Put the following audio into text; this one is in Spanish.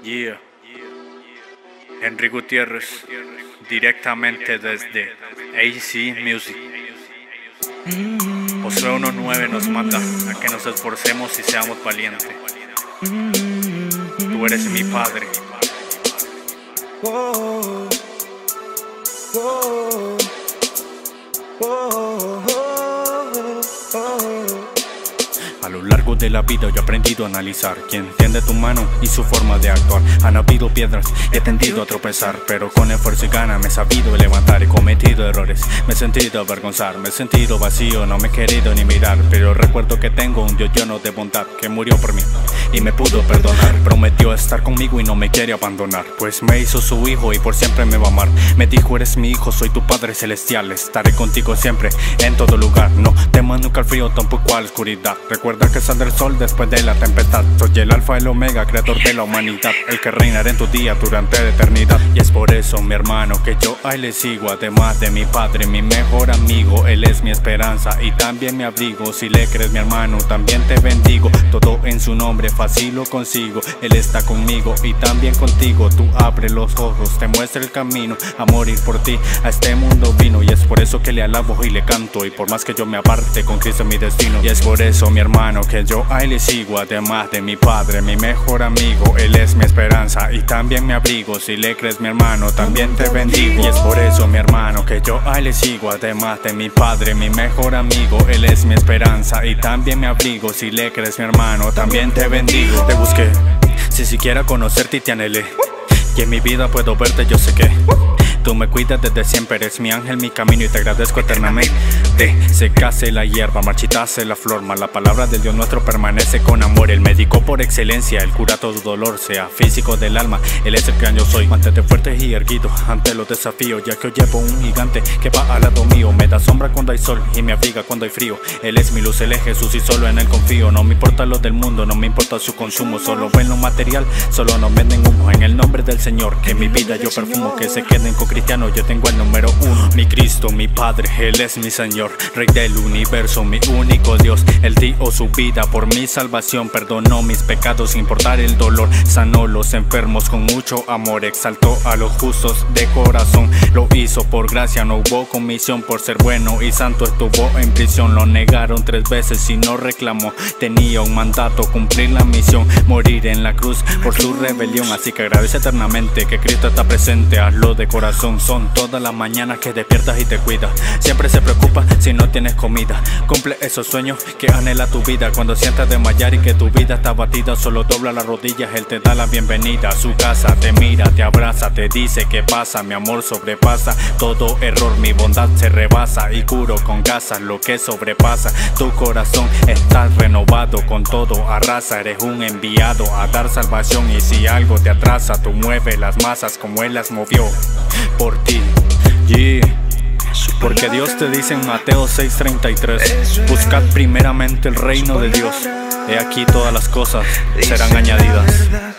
Yeah. Henry Gutiérrez, directamente desde AC Music. Josué 1:9 nos manda a que nos esforcemos y seamos valientes. Tú eres mi padre. A lo largo de la vida yo he aprendido a analizar quién tiende tu mano y su forma de actuar. Han habido piedras y he tendido a tropezar, pero con esfuerzo y gana me he sabido levantar. He cometido errores, me he sentido avergonzar, me he sentido vacío, no me he querido ni mirar. Pero recuerdo que tengo un Dios lleno de bondad que murió por mí y me pudo perdonar. Prometió estar conmigo y no me quiere abandonar, pues me hizo su hijo y por siempre me va a amar. Me dijo: eres mi hijo, soy tu Padre celestial, estaré contigo siempre, en todo lugar. No temas nunca al frío, tampoco a la oscuridad. Recuerda que saldrá el sol después de la tempestad. Soy el alfa, el omega, creador de la humanidad, el que reinará en tu día durante la eternidad. Y es por eso, mi hermano, que yo a él le sigo. Además de mi padre, mi mejor amigo, él es mi esperanza y también mi abrigo. Si le crees, mi hermano, también te bendigo. Todo en su nombre, fácil lo consigo. Él está conmigo y también contigo. Tú abre los ojos, te muestra el camino. A morir por ti, a este mundo vino. Y es por eso que le alabo y le canto. Y por más que yo me aparte, con Cristo es mi destino. Y es por eso, mi hermano, que yo a él le sigo. Además de mi padre, mi mejor amigo, él es mi esperanza y también mi abrigo. Si le crees, mi hermano, también te bendigo. Y es por eso, mi hermano, que yo a él le sigo. Además de mi padre, mi mejor amigo, él es mi esperanza y también mi abrigo. Si le crees, mi hermano, también te bendigo. Te busqué, si siquiera conocerte y te anhelé, y en mi vida puedo verte, yo sé que tú me cuidas desde siempre, eres mi ángel, mi camino y te agradezco eternamente. Secase la hierba, marchitase la flor, mas la palabra del Dios nuestro permanece con amor. El médico por excelencia, él cura todo dolor, sea físico del alma, él es el que yo soy. Mantente fuerte y erguido ante los desafíos, ya que hoy llevo un gigante que va al lado mío. Me da sombra cuando hay sol y me abriga cuando hay frío. Él es mi luz, él es Jesús y solo en él confío. No me importa lo del mundo, no me importa su consumo, solo ven lo material, solo no venden humo. En el nombre del Señor, que mi vida yo perfumo, que se queden con cristiano, yo tengo el número 1. Mi Cristo, mi Padre, él es mi Señor, Rey del universo, mi único Dios. Él dio su vida por mi salvación, perdonó mis pecados sin importar el dolor, sanó los enfermos con mucho amor, exaltó a los justos de corazón. Lo hizo por gracia, no hubo comisión, por ser bueno y santo estuvo en prisión. Lo negaron 3 veces y no reclamó, tenía un mandato, cumplir la misión, morir en la cruz por su rebelión. Así que agradece eternamente que Cristo está presente, hazlo de corazón. Son todas las mañanas que despiertas y te cuida, siempre se preocupa si no tienes comida. Cumple esos sueños que anhela tu vida. Cuando sientas desmayar y que tu vida está batida, solo dobla las rodillas, él te da la bienvenida a su casa. Te mira, te abraza, te dice que pasa. Mi amor sobrepasa todo error, mi bondad se rebasa y curo con gasas lo que sobrepasa. Tu corazón está renovado, con todo arrasa. Eres un enviado a dar salvación y si algo te atrasa, tú mueves las masas como él las movió por ti. Yeah. Porque Dios te dice en Mateo 6:33: buscad primeramente el reino de Dios, he aquí todas las cosas serán añadidas.